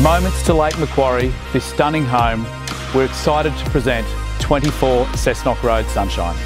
moments to Lake Macquarie, this stunning home, we're excited to present 24 Cessnock Road Sunshine.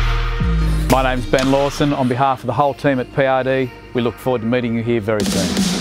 My name's Ben Lawson. On behalf of the whole team at PRD, we look forward to meeting you here very soon.